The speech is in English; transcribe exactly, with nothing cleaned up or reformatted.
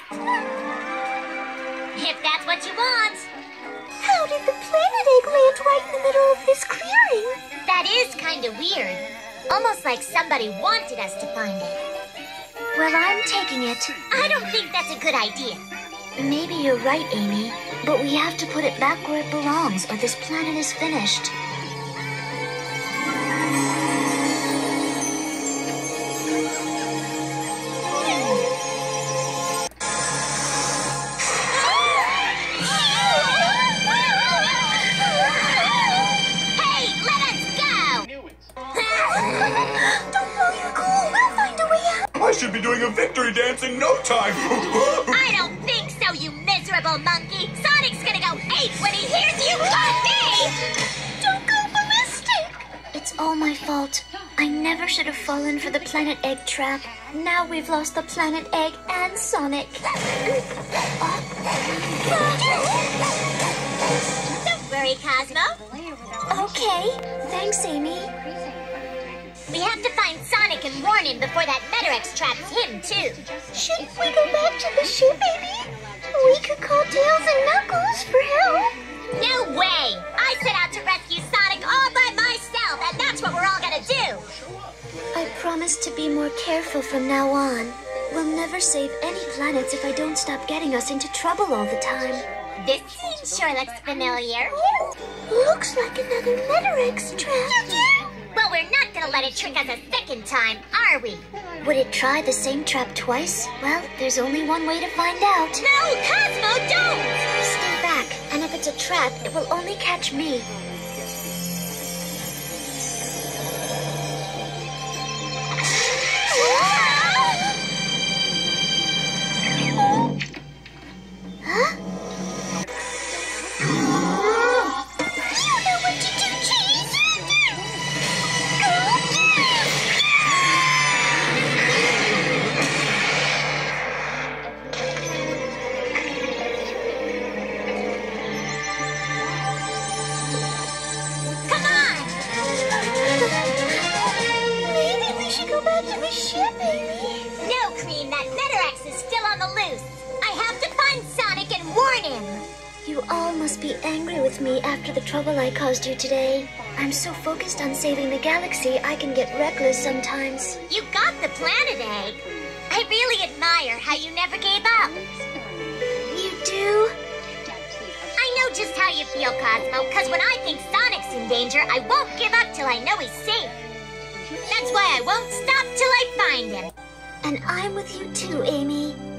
If that's what you want. How did the planet egg land right in the middle of this clearing? That is kind of weird. Almost like somebody wanted us to find it. Well, I'm taking it. I don't think that's a good idea. Maybe you're right, Amy. But we have to put it back where it belongs, or this planet is finished. I should be doing a victory dance in no time. I don't think so, you miserable monkey. Sonic's gonna go ape when he hears you call me. Don't go ballistic. It's all my fault. I never should have fallen for the planet egg trap. Now we've lost the planet egg and Sonic. Don't worry, Cosmo. Okay. Thanks, Amy. We have to find Sonic and warn him before that Metarex traps him, too. Shouldn't we go back to the ship, Amy? We could call Tails and Knuckles for help. No way! I set out to rescue Sonic all by myself, and that's what we're all gonna do! I promise to be more careful from now on. We'll never save any planets if I don't stop getting us into trouble all the time. This scene sure looks familiar. Looks like another Metarex trap. Well, we're not gonna let it trick us a second time, are we? Would it try the same trap twice? Well, there's only one way to find out. No, Cosmo, don't! Stay back, and if it's a trap, it will only catch me. Huh? You know what to do, Cheese! Come on! Maybe we should go back to the ship, Amy. No, Cream, that Metarex is still on the loose. I have to find Sonic and warn him. You all must be angry with me after the trouble I caused you today. I'm so focused on saving the galaxy, I can get reckless sometimes. You got the planet egg. I really admire how you never gave up. You do? I know just how you feel, Cosmo, because when I think Sonic's in danger, I won't give up till I know he's safe. That's why I won't stop till I find him. And I'm with you too, Amy.